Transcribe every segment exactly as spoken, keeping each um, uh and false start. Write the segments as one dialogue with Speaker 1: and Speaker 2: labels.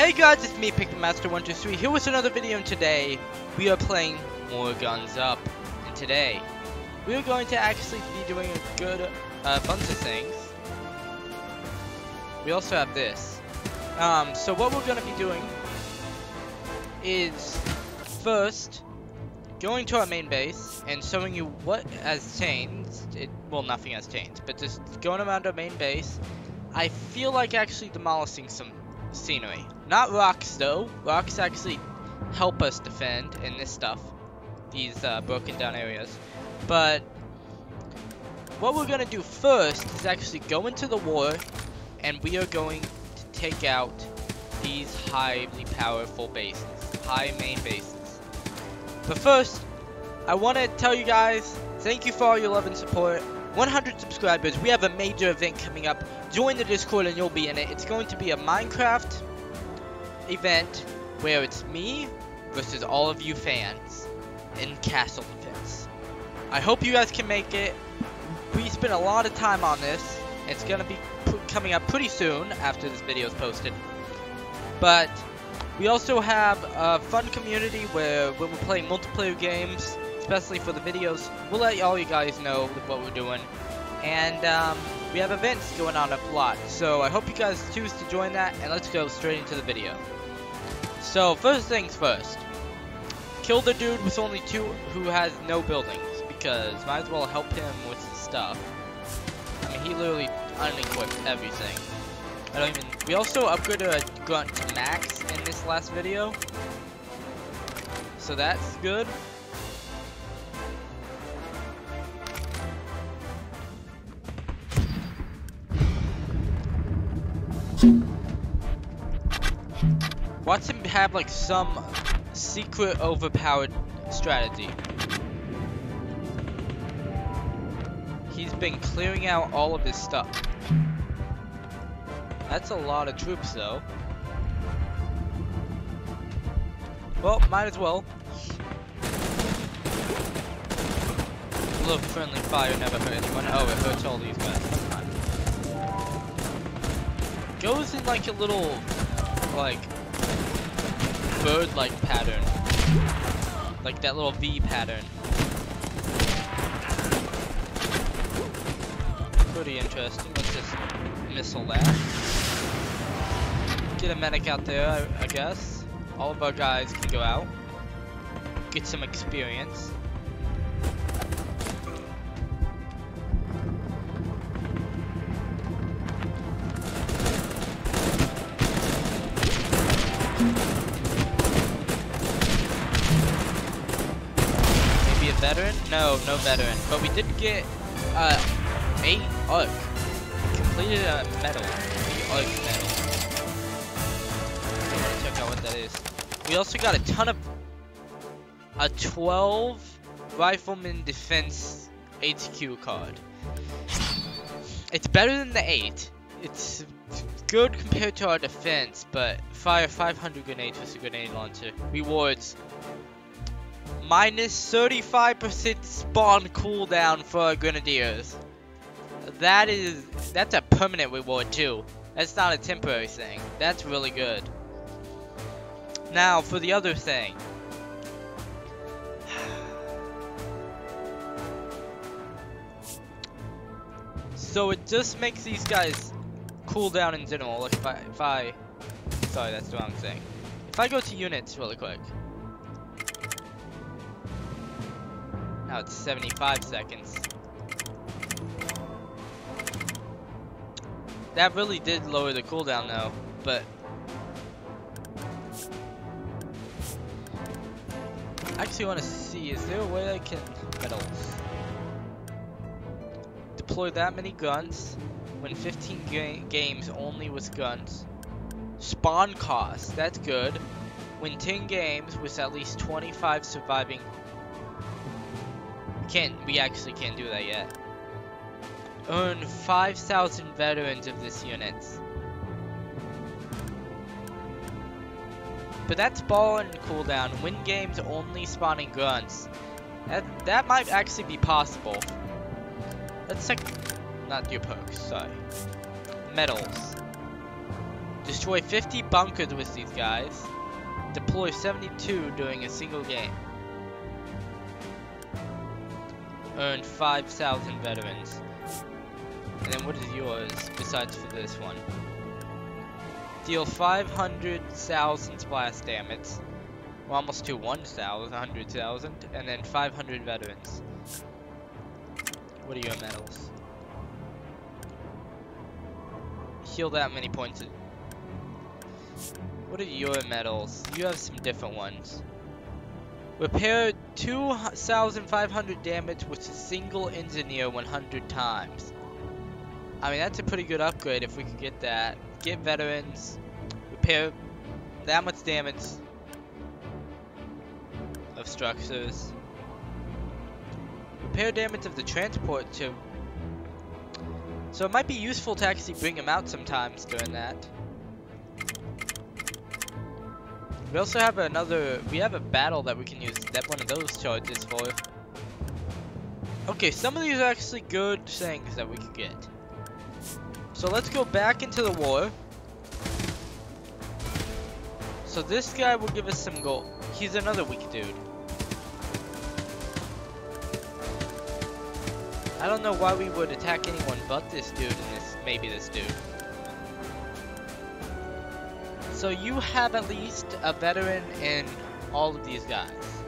Speaker 1: Hey guys, it's me, Master one two three, here with another video, and today we are playing more Guns Up. And today, we are going to actually be doing a good uh, bunch of things. We also have this. Um, so what we're going to be doing is, first, going to our main base and showing you what has changed. It, well, nothing has changed, but just going around our main base. I feel like actually demolishing some scenery. Not rocks though. Rocks actually help us defend in this stuff. These uh, broken down areas. But what we're gonna do first is actually go into the war, and we are going to take out these highly powerful bases. High main bases. But first, I want to tell you guys, thank you for all your love and support. one hundred subscribers. We have a major event coming up. Join the Discord and you'll be in it. It's going to be a Minecraft event where it's me versus all of you fans in castle defense. I hope you guys can make it. We spent a lot of time on this. It's going to be coming up pretty soon after this video is posted. But we also have a fun community where when we're playing multiplayer games, especially for the videos, we'll let all you guys know what we're doing. And um, we have events going on a lot, so I hope you guys choose to join that, and let's go straight into the video. So first things first, kill the dude with only two who has no buildings, because might as well help him with his stuff. I mean, he literally unequipped everything. I don't even. We also upgraded a grunt to max in this last video, so that's good. Watch him have like some secret overpowered strategy. He's been clearing out all of his stuff. That's a lot of troops though. Well, might as well. A little friendly fire never hurt anyone. Oh, it hurts all these guys. Goes in like a little, like, bird-like pattern. Like that little V pattern. Pretty interesting. Let's just missile that. Get a medic out there, I, I guess. All of our guys can go out. Get some experience. Veteran? No, no veteran. But we did get uh, eight arc. Completed a medal. The arc medal. I want to check out what that is. We also got a ton of a twelve rifleman defense H Q card. It's better than the eight. It's good compared to our defense, but fire five hundred grenades with a grenade launcher. Rewards. Minus thirty-five percent spawn cooldown for our grenadiers. That is, that's a permanent reward too. That's not a temporary thing. That's really good. Now for the other thing. So it just makes these guys cool down in general. Like if I, if I, sorry, that's the wrong thing. If I go to units really quick. Now it's seventy-five seconds. That really did lower the cooldown though, but I actually want to see, is there a way I can medals? Deploy that many guns, win fifteen ga games only with guns. Spawn cost, that's good. Win ten games with at least twenty-five surviving. Can't, we actually can't do that yet. Earn five thousand veterans of this unit. But that's ball and cooldown. Win games only spawning guns. That, that might actually be possible. Let's check. Not your perks, sorry. Medals. Destroy fifty bunkers with these guys. Deploy seventy-two during a single game. Earn five thousand veterans. And then what is yours besides for this one? Deal five hundred thousand splash damage. We're almost to one thousand, one hundred thousand. And then five hundred veterans. What are your medals? Heal that many points. What are your medals? You have some different ones. Repair two thousand five hundred damage with a single engineer one hundred times. I mean, that's a pretty good upgrade if we could get that. Get veterans. Repair that much damage of structures. Repair damage of the transport too. So it might be useful to actually bring them out sometimes during that. We also have another, we have a battle that we can use that one of those charges for. Okay, some of these are actually good things that we could get. So let's go back into the war. So this guy will give us some gold. He's another weak dude. I don't know why we would attack anyone but this dude and this, maybe this dude. So you have at least a veteran in all of these guys.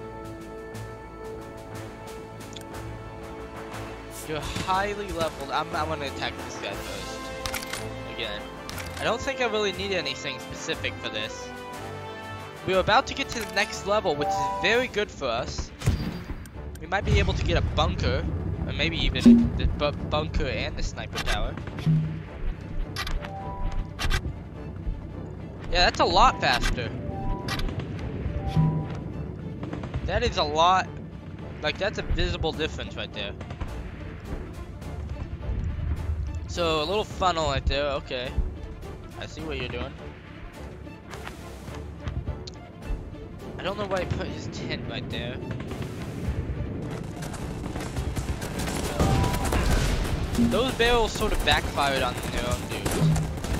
Speaker 1: You're highly leveled. I'm, I'm gonna attack this guy first. Again. I don't think I really need anything specific for this. We're about to get to the next level, which is very good for us. We might be able to get a bunker. Or maybe even the bu bunker and the sniper tower. Yeah, that's a lot faster. That is a lot. Like, that's a visible difference right there. So, a little funnel right there. Okay. I see what you're doing. I don't know why he put his tent right there. Those barrels sort of backfired on their own dudes.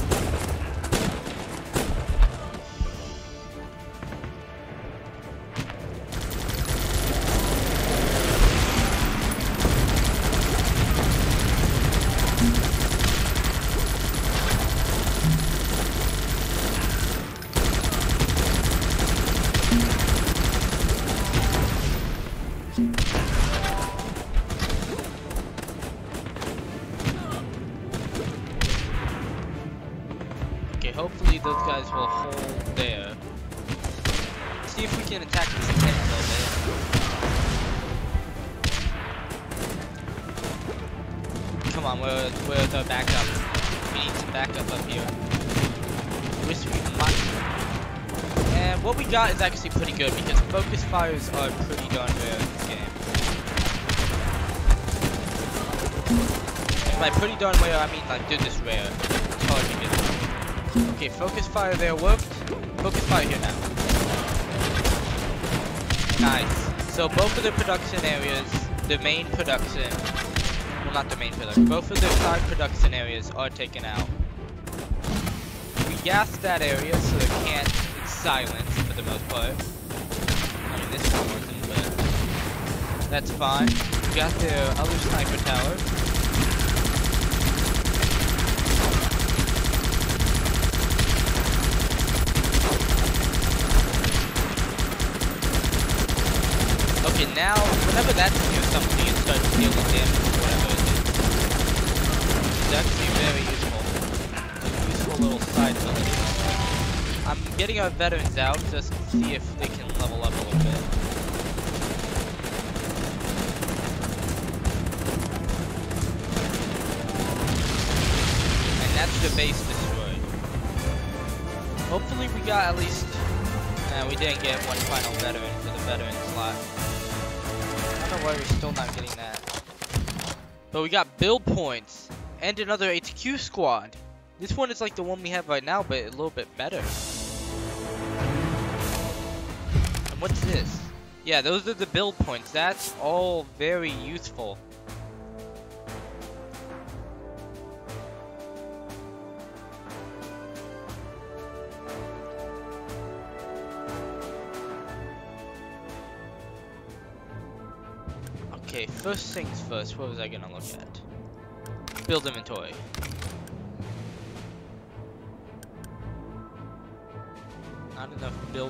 Speaker 1: Hopefully those guys will hold there. See if we can attack this tent a little bit. Come on, where, where's our backup? We need some backup up here. Wish we might. And what we got is actually pretty good because focus fires are pretty darn rare in this game. And by pretty darn rare, I mean like they're just rare. It's hard to get them. Okay, focus fire there worked. Focus fire here now. Nice. So both of the production areas, the main production, well not the main production, both of the side production areas are taken out. We gassed that area so it can't, it's silent for the most part. I mean this one wasn't, but that's fine. We got the other sniper tower. Okay, now, whenever that's near something, it starts dealing damage or whatever it is. It's actually very useful. It's a useful little side village. I'm getting our veterans out just to see if they can level up a little bit. And that's the base destroyed. Hopefully we got at least... Nah, we didn't get one final veteran for the veteran slot. I don't know why we're still not getting that. But we got build points and another H Q squad. This one is like the one we have right now, but a little bit better. And what's this? Yeah, those are the build points. That's all very useful. Okay, first things first, what was I gonna look at? Build inventory. Not enough build.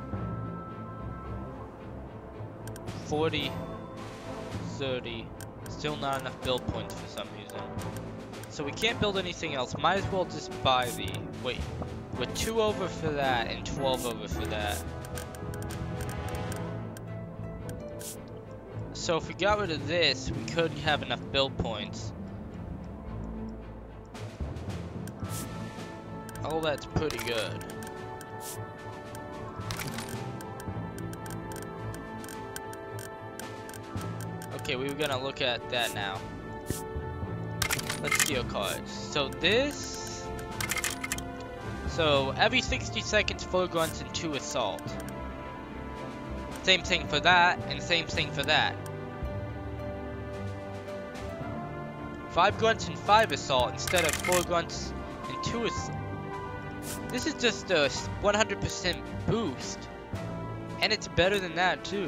Speaker 1: forty, thirty, still not enough build points for some reason. So we can't build anything else, might as well just buy the, wait, we're two over for that and twelve over for that. So if we got rid of this, we could have enough build points. Oh, that's pretty good. Okay, we were gonna look at that now. Let's see your cards. So this... So every sixty seconds, four grunts and two assault. Same thing for that, and same thing for that. Five grunts and five assault instead of four grunts and two assault. This is just a one hundred percent boost. And it's better than that too.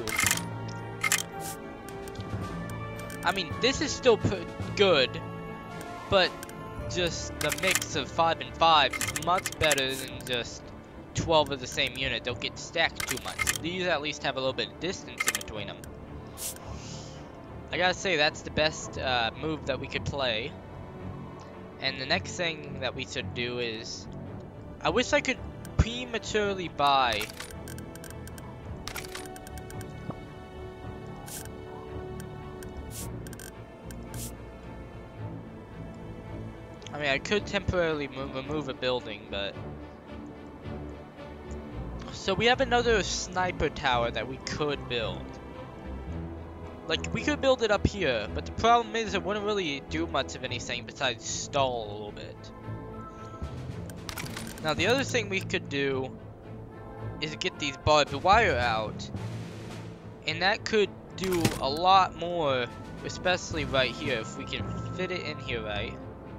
Speaker 1: I mean, this is still good, but just the mix of five and five is much better than just twelve of the same unit. They'll get stacked too much. These at least have a little bit of distance in between them. I gotta say, that's the best uh, move that we could play. And the next thing that we should do is... I wish I could prematurely buy... I mean, I could temporarily move, remove a building, but... So we have another sniper tower that we could build. Like, we could build it up here, but the problem is it wouldn't really do much of anything besides stall a little bit. Now, the other thing we could do is get these barbed wire out, and that could do a lot more, especially right here, if we can fit it in here right.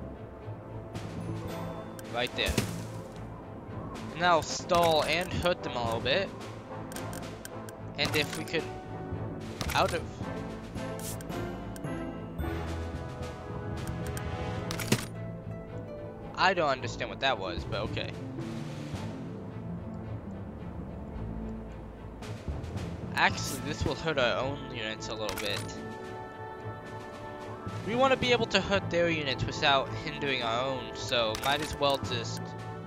Speaker 1: Right there. And that'll stall and hurt them a little bit. And if we could out of I don't understand what that was, but okay. Actually, this will hurt our own units a little bit. We want to be able to hurt their units without hindering our own, so might as well just...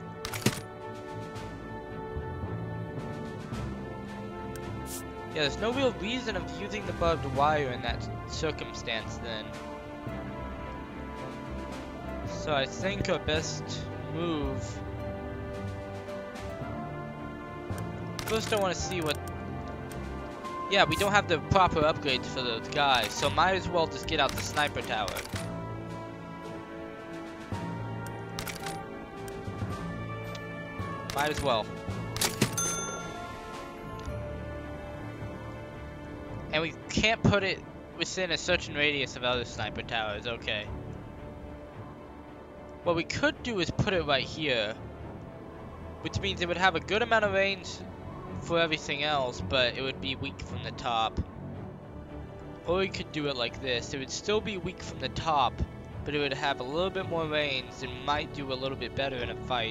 Speaker 1: Yeah, there's no real reason of using the barbed wire in that circumstance then. So I think our best move... First I want to see what... Yeah, we don't have the proper upgrades for those guys, so might as well just get out the sniper tower. Might as well. And we can't put it within a certain radius of other sniper towers, okay. What we could do is put it right here, which means it would have a good amount of range for everything else, but it would be weak from the top. Or we could do it like this. It would still be weak from the top, but it would have a little bit more range and might do a little bit better in a fight.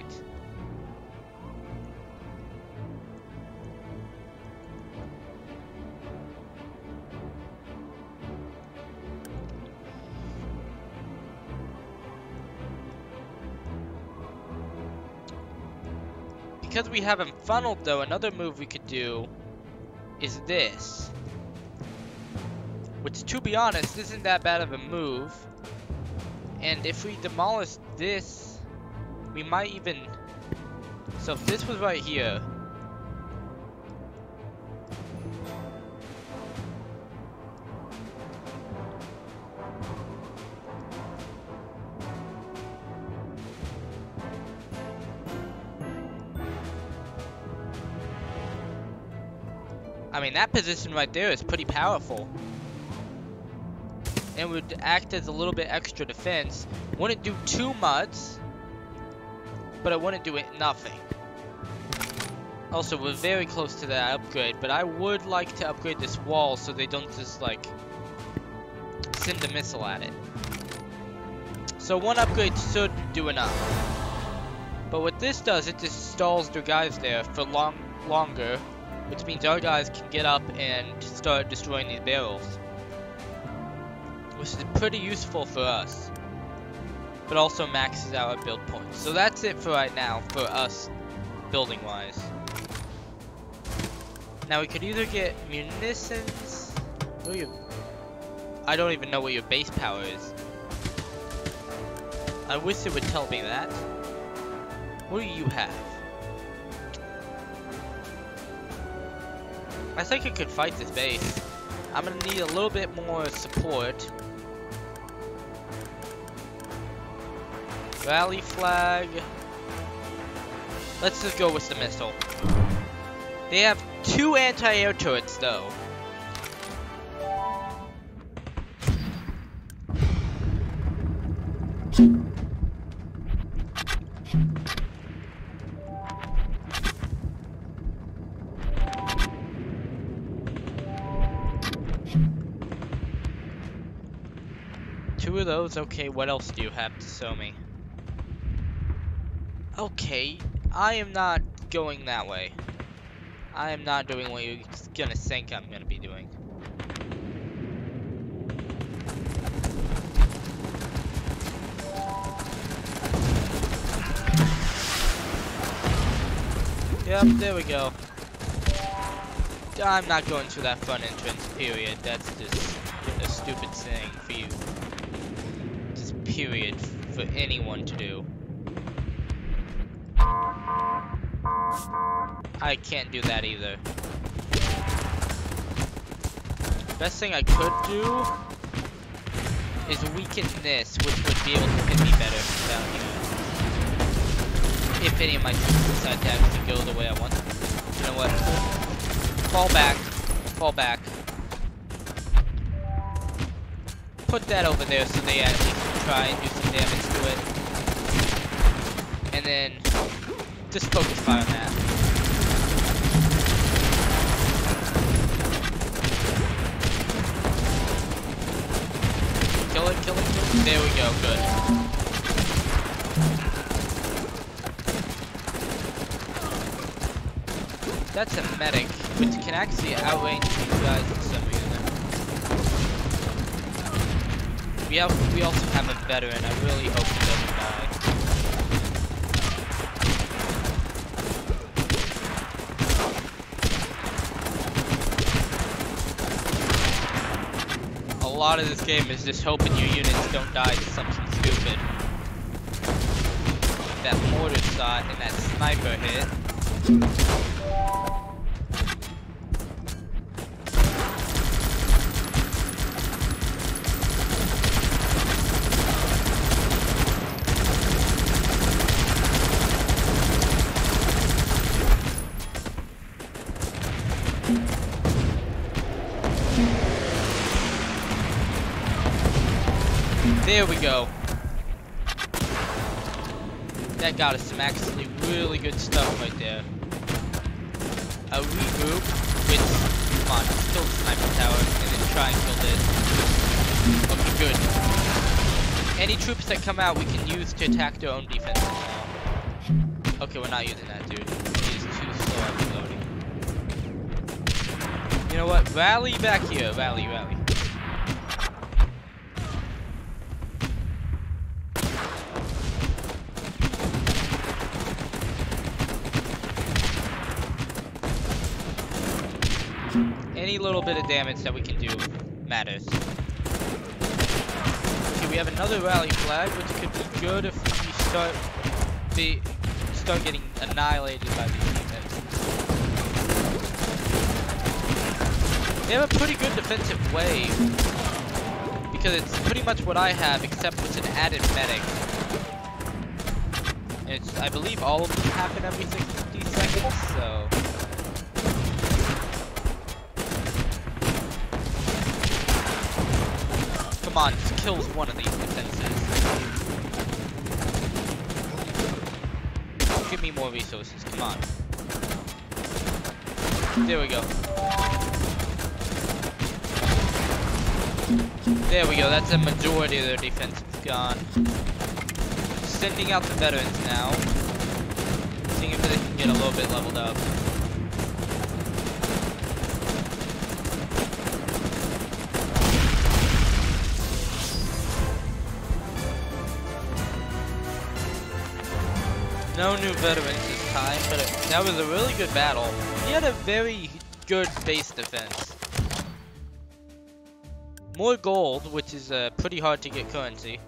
Speaker 1: Because we have him funneled though, another move we could do is this. Which, to be honest, isn't that bad of a move. And if we demolish this, we might even... So if this was right here... I mean, that position right there is pretty powerful. And would act as a little bit extra defense. Wouldn't do too much, but it wouldn't do it nothing. Also, we're very close to that upgrade, but I would like to upgrade this wall so they don't just, like, send a missile at it. So one upgrade should do enough. But what this does, it just stalls their guys there for long longer, which means our guys can get up and start destroying these barrels. Which is pretty useful for us. But also maxes out our build points. So that's it for right now, for us, building wise. Now we could either get munitions. What are you? I don't even know what your base power is. I wish it would tell me that. What do you have? I think I could fight this base. I'm gonna need a little bit more support. Rally flag. Let's just go with the missile. They have two anti-air turrets though. Two of those, okay, what else do you have to show me? Okay, I am not going that way. I am not doing what you're gonna think I'm gonna be doing. Yep, there we go. I'm not going to that front entrance, period. That's just a stupid thing for you. Just period for anyone to do. I can't do that either. Best thing I could do is weaken this, which would be able to hit me better down here. If any of my troops decide to actually go the way I want them. You know what? Fall back. Fall back. Put that over there so they at least can try and do some damage to it. And then just focus fire on that. Kill it, kill it, kill it. There we go, good. That's a medic, which can actually outrange these guys for some reason. We have, we also have a veteran. I really hope he doesn't die. A lot of this game is just hoping your units don't die to something stupid. That mortar shot and that sniper hit. There we go. That got us some actually really good stuff right there. A regroup, which, come on, kill the sniper tower, and then try and kill this. Okay, good. Any troops that come out we can use to attack their own defenses now. Okay, we're not using that, dude. He is too slow at reloading. You know what? Rally back here. Rally, rally. Any little bit of damage that we can do matters. Okay, we have another rally flag, which could be good if we start the start getting annihilated by these defenses. They have a pretty good defensive wave because it's pretty much what I have, except with an added medic. And it's, I believe all of them happen every sixty seconds, so. Come on, just kills one of these defenses. Give me more resources, come on. There we go. There we go, that's a majority of their defense is gone. Sending out the veterans now. Seeing if they can get a little bit leveled up. No new veterans this time, but it, that was a really good battle. He had a very good base defense. More gold, which is uh, pretty hard to get currency.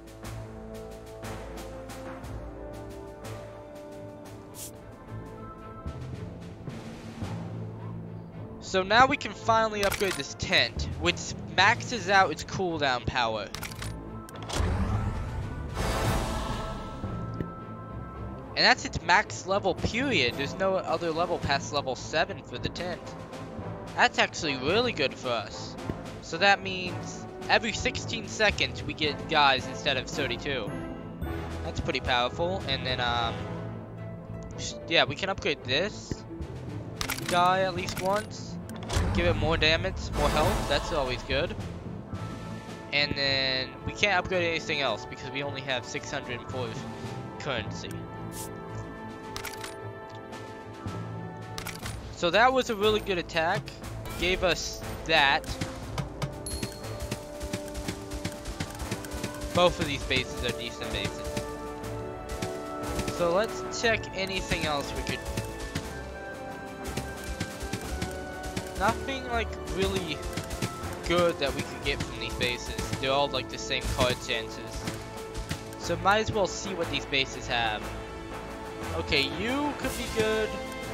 Speaker 1: So now we can finally upgrade this tent, which maxes out its cooldown power. And that's its max level, period. There's no other level past level seven for the tent. That's actually really good for us. So that means every sixteen seconds we get guys instead of thirty-two. That's pretty powerful. And then, um, yeah, we can upgrade this guy at least once. Give it more damage, more health. That's always good. And then we can't upgrade anything else because we only have six hundred four currency. So that was a really good attack. Gave us that. Both of these bases are decent bases. So let's check anything else we could. Nothing like really good that we could get from these bases. They're all like the same card chances. So might as well see what these bases have. Okay, you could be good.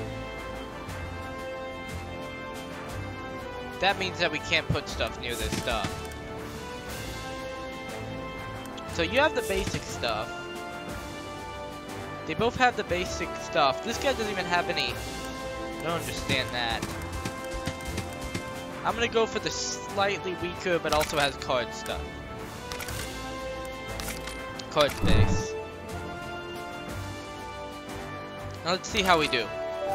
Speaker 1: That means that we can't put stuff near this stuff. So you have the basic stuff. They both have the basic stuff. This guy doesn't even have any. I don't understand that. I'm gonna go for the slightly weaker, but also has card stuff. Card base. Now let's see how we do.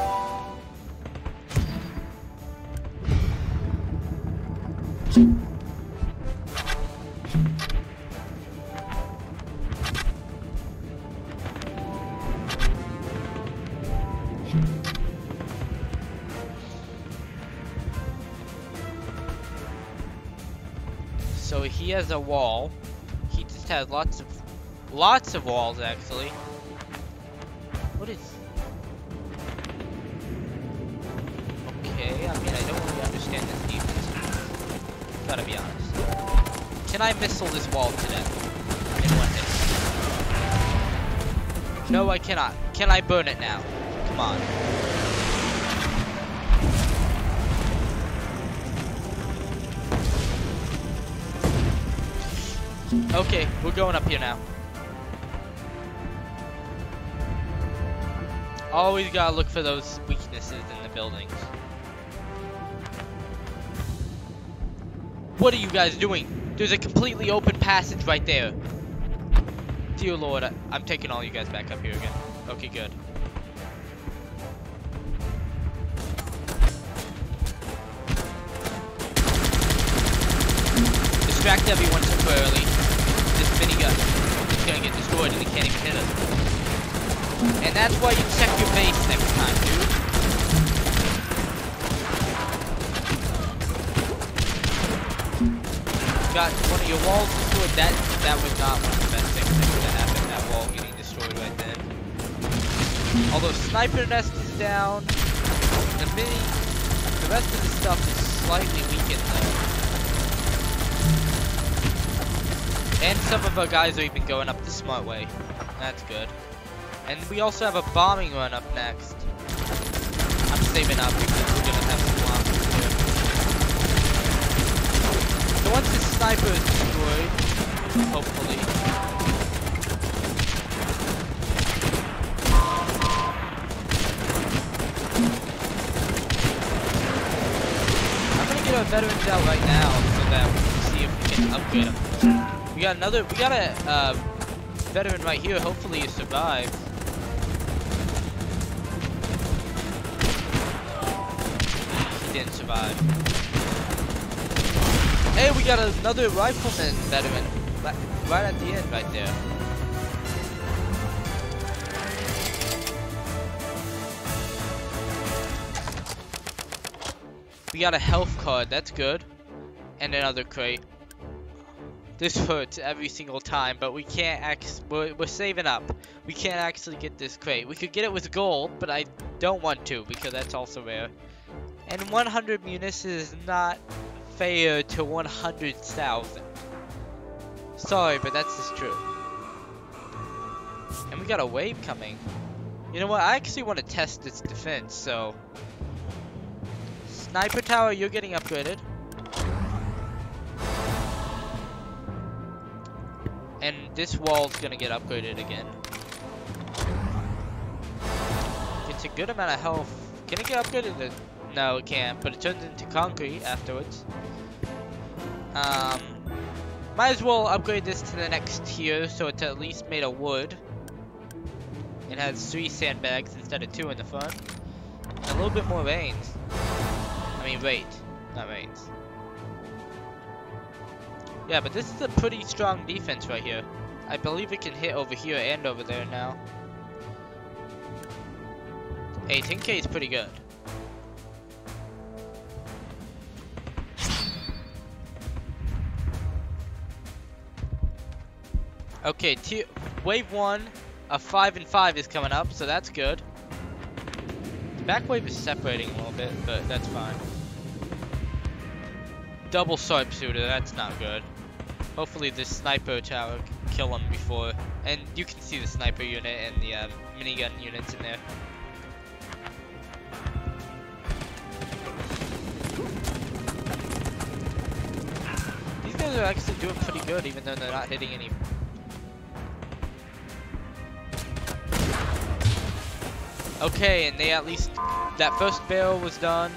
Speaker 1: So he has a wall. He just has lots of lots of walls actually. What is Okay, I mean I don't really understand this defense. Gotta be honest. Can I missile this wall to death in one hit? No, I cannot. Can I burn it now? Come on. Okay, we're going up here now. Always gotta look for those weaknesses in the buildings. What are you guys doing? There's a completely open passage right there. Dear Lord, I, I'm taking all you guys back up here again. Okay, good. Distract everyone too early. This minigun is gonna get destroyed and he can't even hit us. And that's why you check your base next time, dude. Got one of your walls destroyed. That that was not one of the best things that could have happened. That wall getting destroyed right then. Although sniper nest is down, the mini, the rest of the stuff is slightly weakened though. And some of our guys are even going up the smart way. That's good. And we also have a bombing run up next. I'm saving up because we're gonna have some bombs here. So once the sniper is destroyed, hopefully. I'm gonna get our veterans out right now so that we can see if we can upgrade them. We got another, we got a uh, veteran right here. Hopefully he survives. He didn't survive. Hey, we got another rifleman veteran right at the end, right there. We got a health card, that's good. And another crate. This hurts every single time, but we can't act. We're, we're saving up. We can't actually get this crate. We could get it with gold, but I don't want to because that's also rare. And one hundred munis is not fair to one hundred thousand. Sorry, but that's just true. And we got a wave coming. You know what? I actually want to test its defense, so. Sniper tower, you're getting upgraded. And this wall's gonna get upgraded again. Gets a good amount of health. Can it get upgraded to... No, it can't, but it turns into concrete afterwards. Um, might as well upgrade this to the next tier so it's at least made of wood. It has three sandbags instead of two in the front. And a little bit more range. I mean, rate, not range. Yeah, but this is a pretty strong defense right here. I believe it can hit over here and over there now. Hey, ten K is pretty good. Okay, tier, wave one of five and five is coming up, so that's good. The back wave is separating a little bit, but that's fine. Double sharpshooter, that's not good. Hopefully this sniper tower can kill him before. And you can see the sniper unit and the uh, minigun units in there. These guys are actually doing pretty good even though they're not hitting any. Okay, and they at least, that first barrel was done.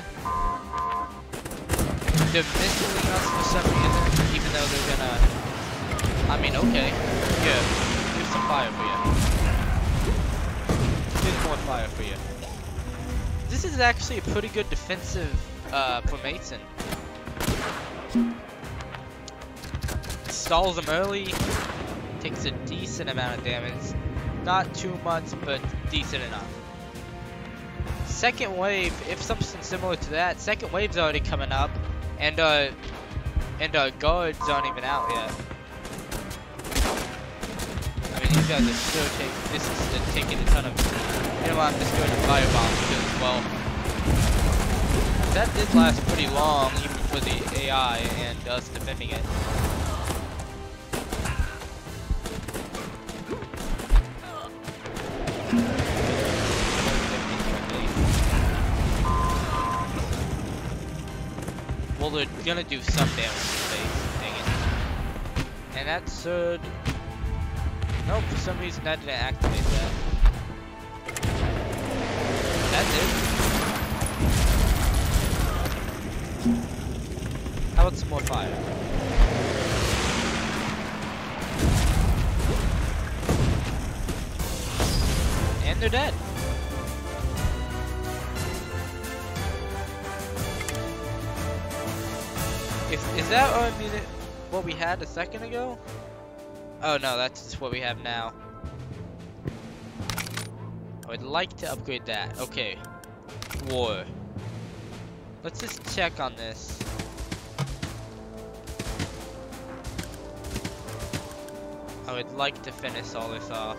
Speaker 1: They're missiling us for some reason, even though they're gonna... I mean, okay. Here, here's some fire for you. Here's more fire for you. This is actually a pretty good defensive uh, formation. Stalls them early, takes a decent amount of damage. Not too much, but decent enough. Second wave, if something similar to that, second wave's already coming up. And uh, and uh, guards aren't even out yet. I mean, these guys are still taking. This is uh, taking a ton of. You know what? I'm just going to firebomb because, well, that did last pretty long, even for the A I and us defending it. Well, they're gonna do some damage to space, dang it. And that should... No, for some reason that didn't activate that. That did. How about some more fire? And they're dead. Is, is that our unit what we had a second ago? Oh no, that's just what we have now. I would like to upgrade that. Okay. War. Let's just check on this. I would like to finish all this off.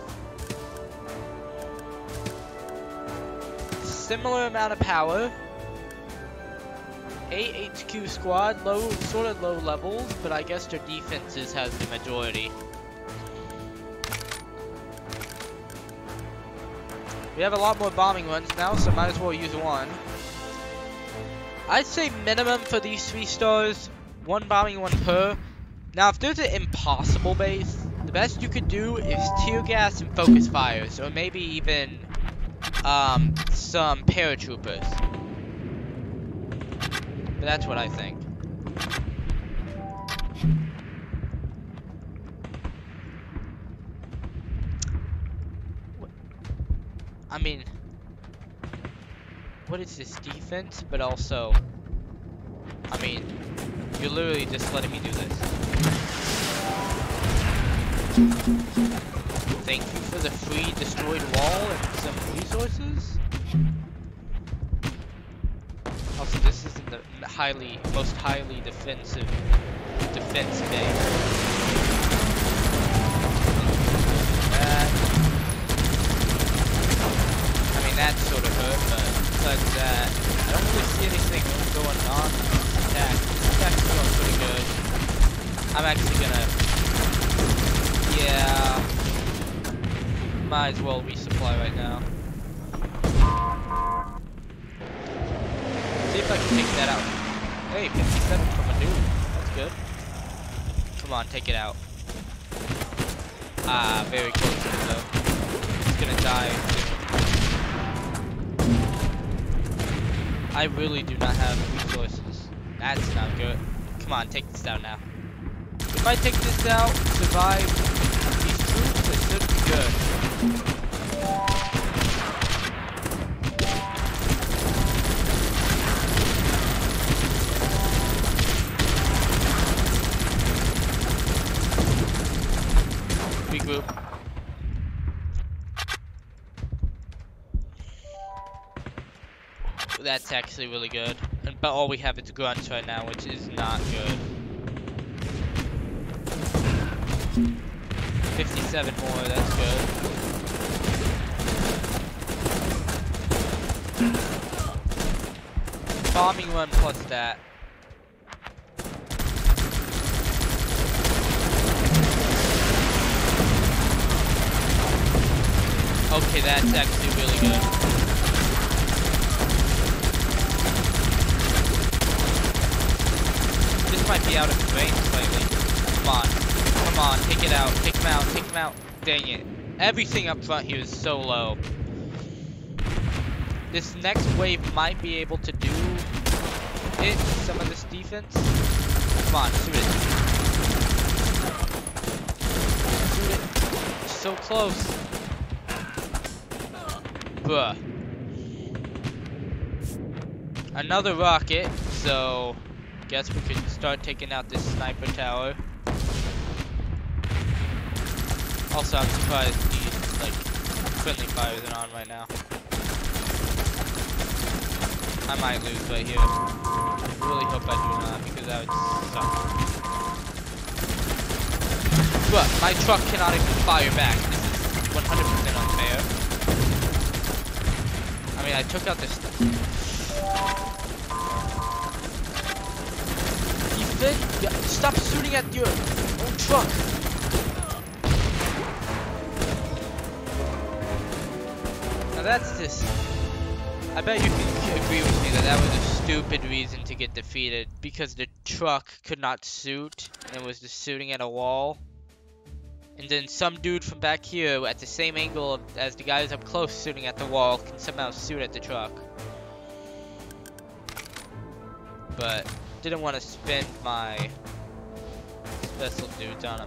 Speaker 1: Similar amount of power. eight H Q squad, low, sort of low levels, but I guess their defenses has the majority. We have a lot more bombing runs now, so might as well use one. I'd say minimum for these three stars, one bombing, one per. Now, if there's an impossible base, the best you could do is tear gas and focus fires, or maybe even um, some paratroopers. But that's what I think. I mean, what is this defense? But also, I mean, You're literally just letting me do this. Thank you for the free destroyed wall and some resources. Also, this isn't the highly, most highly defensive defense base. That, I mean, that sort of hurt, but besides that, I don't really see anything going on in this attack. This attack's going pretty good. I'm actually gonna, yeah, might as well resupply right now. See if I can take that out. Hey, fifty-seven from a dude. That's good. Come on, take it out. Ah, very close to it though. It's gonna die soon. I really do not have resources. That's not good. Come on, take this down now. If I take this out, survive these troops, it should be good. Regroup. That's actually really good. And, but all we have is grunts right now, which is not good. fifty-seven more, that's good. Bombing run plus that. Okay, that's actually really good. This might be out of range slightly. Come on. Come on, take it out. Take him out. Take him out. Dang it. Everything up front here is so low. This next wave might be able to do it, some of this defense. Come on, shoot it. Shoot it. So close. Bruh. Another rocket, so guess we could start taking out this sniper tower. Also, I'm surprised these like friendly fires are on right now. I might lose right here. I really hope I do not, because that would suck. Bruh, my truck cannot even fire back. This is one hundred percent unfair. I mean, I took out this stuff. Ethan, stop shooting at your own truck. Now that's this. I bet you can agree with me that that was a stupid reason to get defeated, because the truck could not shoot and was just shooting at a wall. And then some dude from back here at the same angle as the guys up close shooting at the wall can somehow shoot at the truck. But didn't want to spend my special dudes on him.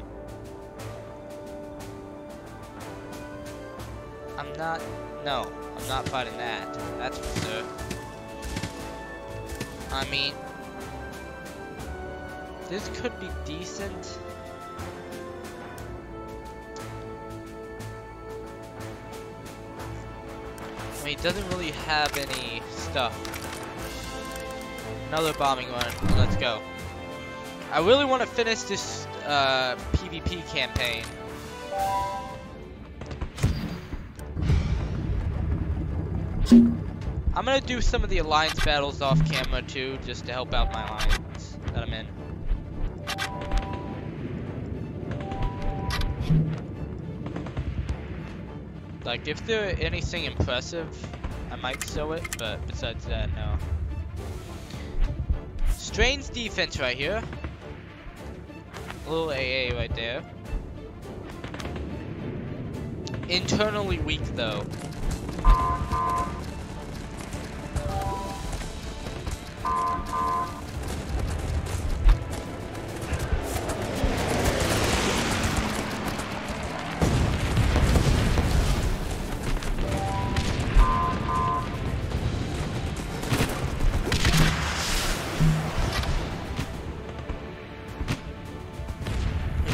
Speaker 1: I'm not, no, I'm not fighting that. That's for sure. I mean, this could be decent. I mean, it doesn't really have any stuff. Another bombing run. Let's go. I really want to finish this uh, PvP campaign. I'm gonna do some of the alliance battles off camera too, just to help out my alliance that I'm in. Like, if there anything impressive, I might show it, but besides that, no. Strain's defense right here. A little A A right there. Internally weak though.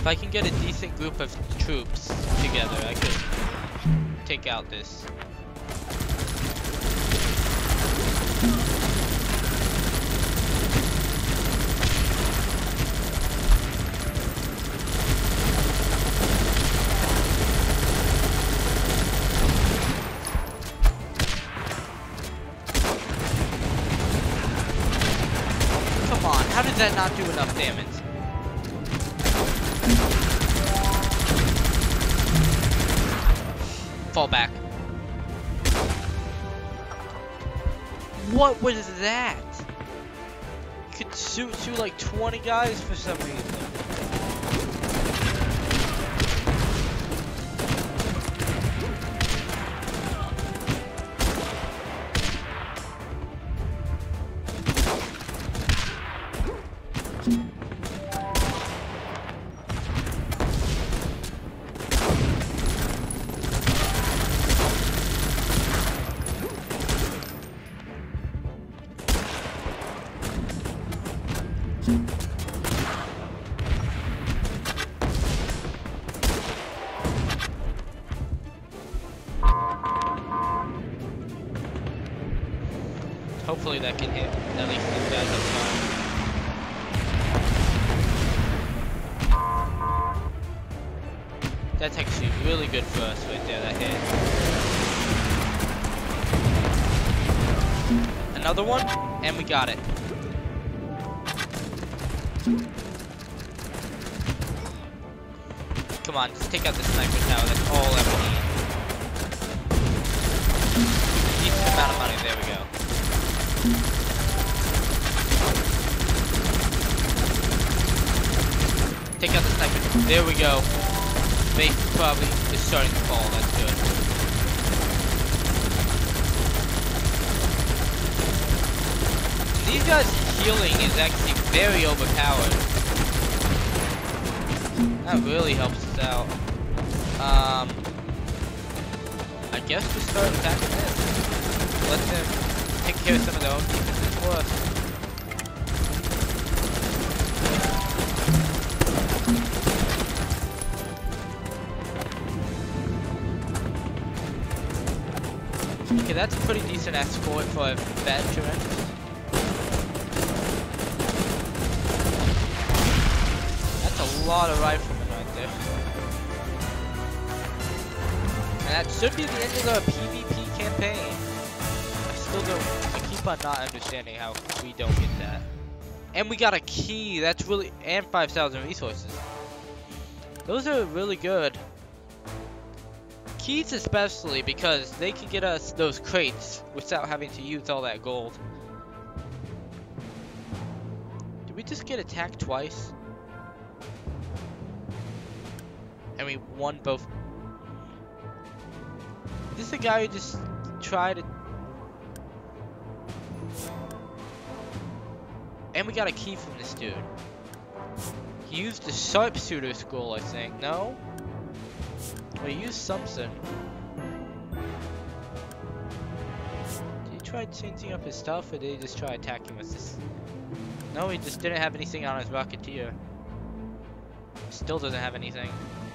Speaker 1: If I can get a decent group of troops together, I could take out this. Come on, how did that not do enough damage? Fall back. What was that? You could shoot, shoot like twenty guys for some reason. Hopefully that can hit at least these guys up front. That's actually really good for us right there, that hit. Another one, and we got it. Come on, just take out the sniper tower, that's all I need. Decent amount of money, there we go. Take out the sniper. There we go. Base probably is starting to fall. That's good. These guys' healing is actually very overpowered. That really helps us out. Um, I guess we start attacking this. Let them take care of some of their own defenses for us. Okay, that's a pretty decent escort for a veteran. That's a lot of riflemen right there. And that should be the end of the PvP campaign. I still don't, I keep on not understanding how we don't get that. And we got a key, that's really, and five thousand resources. Those are really good. Keys especially, because they can get us those crates without having to use all that gold. Did we just get attacked twice? And we won both. Is this a guy who just tried to... And we got a key from this dude. He used the sharpshooter scroll, I think. No? Well, he used something. Did he try changing up his stuff, or did he just try attacking with this? No, he just didn't have anything on his Rocketeer. Still doesn't have anything.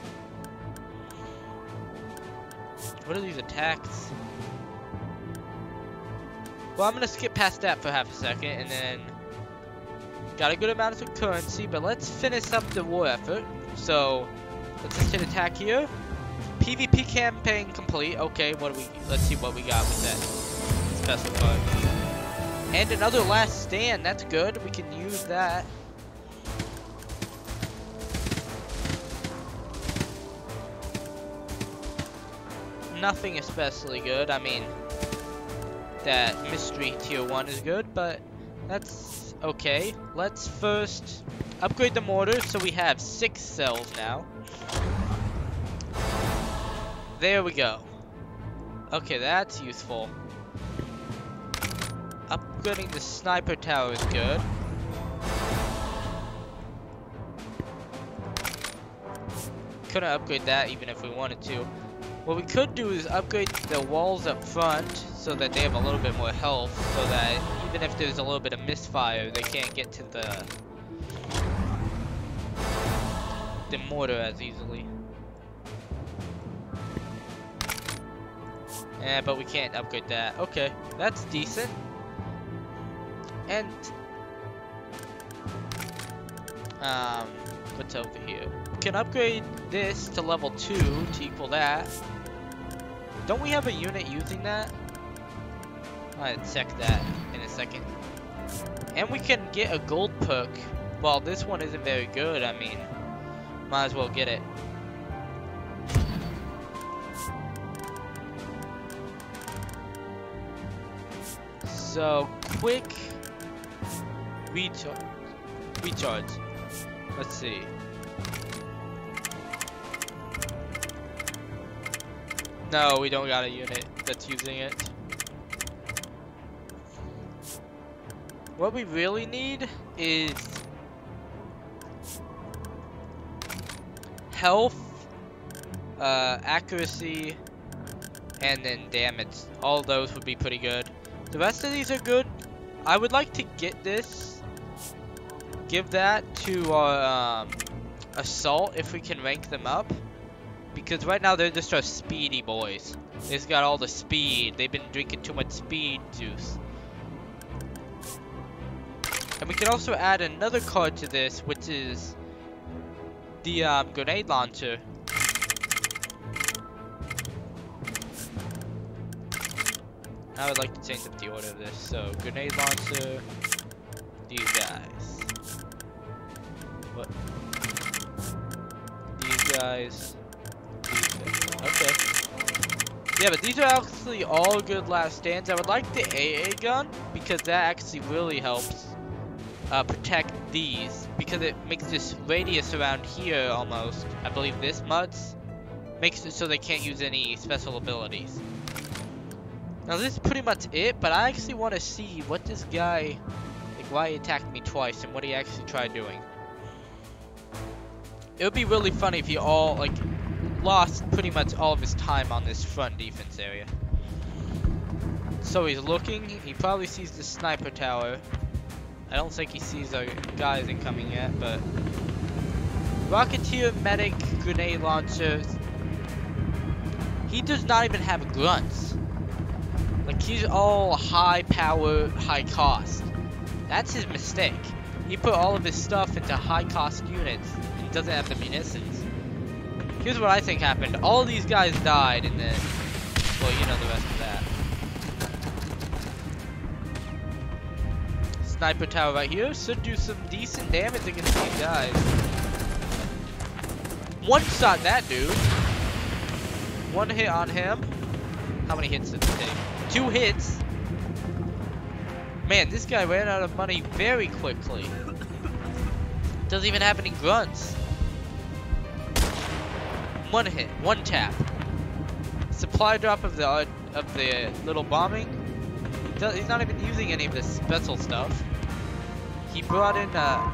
Speaker 1: What are these attacks? Well, I'm gonna skip past that for half a second, and then... Got a good amount of currency, but let's finish up the war effort. So, let's just hit attack here. PvP campaign complete. Okay, what do we? Let's see what we got with that specified. And another last stand. That's good. We can use that. Nothing especially good. I mean, that mystery tier one is good, but that's okay. Let's first upgrade the mortar so we have six cells now. There we go. Okay, that's useful. Upgrading the sniper tower is good. Couldn't upgrade that even if we wanted to. What we could do is upgrade the walls up front so that they have a little bit more health, so that even if there's a little bit of misfire, they can't get to the the mortar as easily. Eh, but we can't upgrade that. Okay, that's decent. And um, what's over here? We can upgrade this to level two to equal that. Don't we have a unit using that? I'll check that in a second. And we can get a gold perk. Well, this one isn't very good. I mean, might as well get it. So, quick recharge. Recharge. Let's see. No, we don't got a unit that's using it. What we really need is health, uh, accuracy, and then damage. All those would be pretty good. The rest of these are good. I would like to get this, give that to our um, assault if we can rank them up. Because right now they're just our speedy boys. They've got all the speed. They've been drinking too much speed juice. And we can also add another card to this, which is the um, grenade launcher. I would like to change up the order of this. So, grenade launcher, these guys. What? These guys. These guys. Okay. Yeah, but these are actually all good last stands. I would like the A A gun, because that actually really helps uh, protect these. Because it makes this radius around here almost, I believe this much, makes it so they can't use any special abilities. Now this is pretty much it, but I actually want to see what this guy, like why he attacked me twice and what he actually tried doing. It would be really funny if he all, like, lost pretty much all of his time on this front defense area. So he's looking, he probably sees the sniper tower. I don't think he sees our guys incoming yet, but Rocketeer, medic, grenade launcher. He does not even have grunts. Like, he's all high power, high cost. That's his mistake. He put all of his stuff into high cost units. He doesn't have the munitions. Here's what I think happened. All these guys died, and then, well, you know the rest of that. Sniper tower right here should do some decent damage against these guys. One shot that dude. One hit on him. How many hits did he take? Two hits. Man, this guy ran out of money very quickly. Doesn't even have any grunts. One hit, one tap. Supply drop of the uh, of the little bombing. He does, he's not even using any of this special stuff. He brought in. Uh,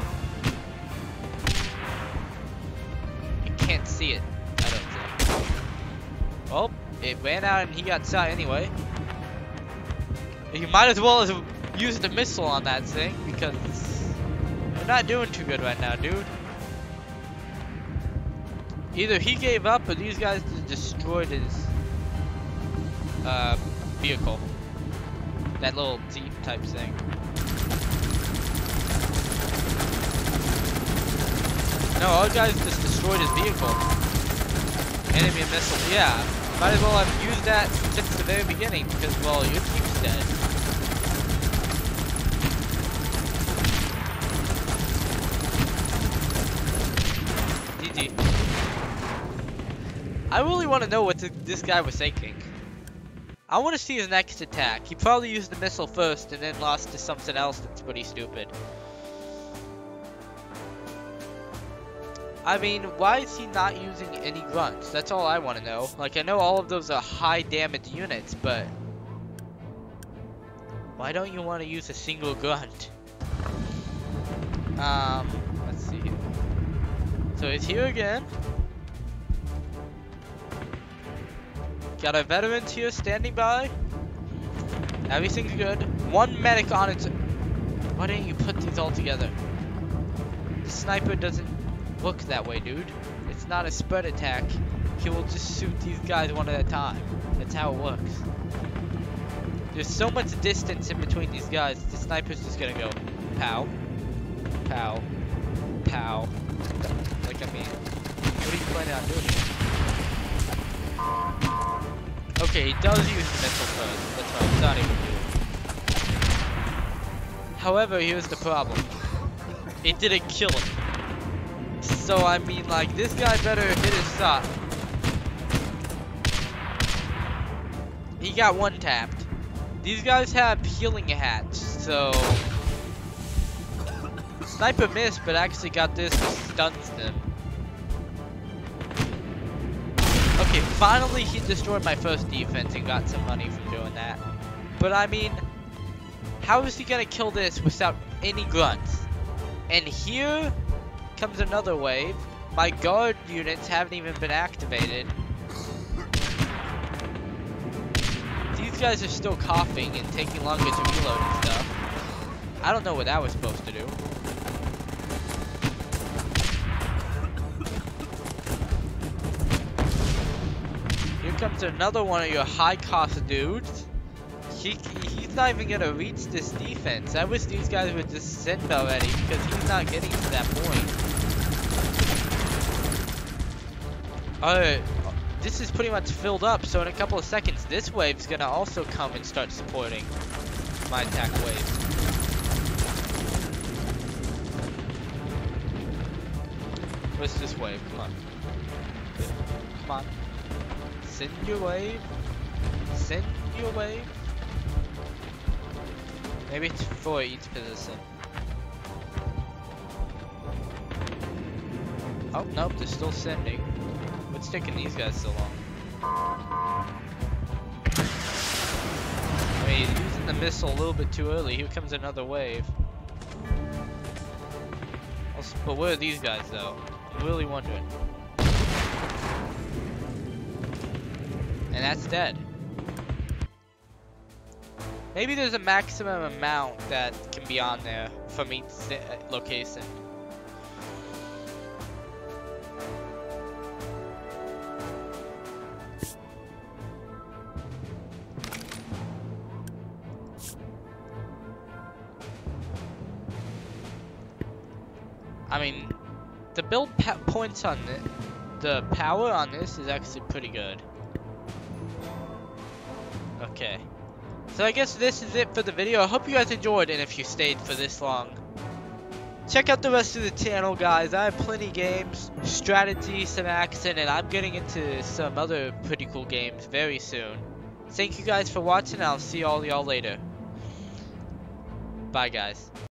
Speaker 1: you can't see it. I don't think. Well, it ran out and he got shot anyway. You might as well have used a missile on that thing, because we're not doing too good right now, dude. Either he gave up or these guys just destroyed his uh, vehicle. That little Jeep type thing. No, our guys just destroyed his vehicle. Enemy missile, yeah. Might as well have used that since the very beginning, because, well, your Jeep's dead. G G. I really want to know what th this guy was thinking. I want to see his next attack. He probably used the missile first and then lost to something else that's pretty stupid. I mean, why is he not using any grunts? That's all I want to know. Like, I know all of those are high damage units, but why don't you want to use a single grunt? Um, let's see. So he's here again. Got our veterans here standing by. Everything's good. One medic on its. Why didn't you put these all together? The sniper doesn't. work that way, dude. It's not a spread attack. He will just shoot these guys one at a time. That's how it works. There's so much distance in between these guys. The sniper's just gonna go pow, pow, pow. Like, I mean, what are you planning on doing here? Okay, he does use the missile first. That's what I thought he would do. However, here's the problem. It didn't kill him. So, I mean, like, this guy better hit his shot. He got one tapped. These guys have healing hats, so... Sniper missed, but actually got this, stuns them. Okay, finally he destroyed my first defense and got some money from doing that. But I mean, how is he gonna kill this without any grunts? And here comes another wave. My guard units haven't even been activated. These guys are still coughing and taking longer to reload and stuff. I don't know what that was supposed to do. Here comes another one of your high cost dudes. He, he's not even gonna reach this defense. I wish these guys would just send already because he's not getting to that point. Alright. This is pretty much filled up, so in a couple of seconds, this wave's gonna also come and start supporting my attack wave. Where's this wave? Come on. Come on. Send your wave. Send your wave. Maybe it's for each position. Oh, nope, they're still sending. What's taking these guys so long? I mean, he's using the missile a little bit too early. Here comes another wave. Also, but where are these guys though? I'm really wondering. And that's dead. Maybe there's a maximum amount that can be on there from each location. I mean, the build pa points on this, the power on this is actually pretty good. Okay. So I guess this is it for the video. I hope you guys enjoyed, and if you stayed for this long, check out the rest of the channel, guys. I have plenty of games, strategy, some action, and I'm getting into some other pretty cool games very soon. Thank you guys for watching. I'll see all y'all later. Bye, guys.